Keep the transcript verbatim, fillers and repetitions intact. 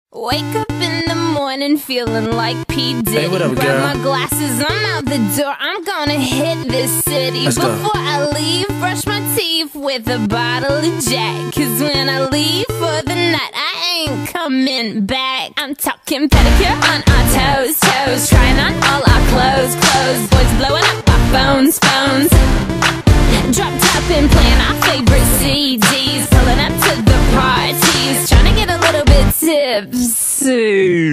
Wake up in the morning feeling like P. Diddy. Hey, what up, Grab girl? my glasses, I'm out the door. I'm gonna hit this city. Let's go. Before I leave, brush my teeth with a bottle of Jack. Cause when I leave for the night, I ain't coming back. I'm talking pedicure on our toes, toes. Trying on all our clothes, clothes. Boys blowing up our phones, phones. Drop top and playing our favorite C Ds. Pulling up to the parties, trying to get a little bit tipsy.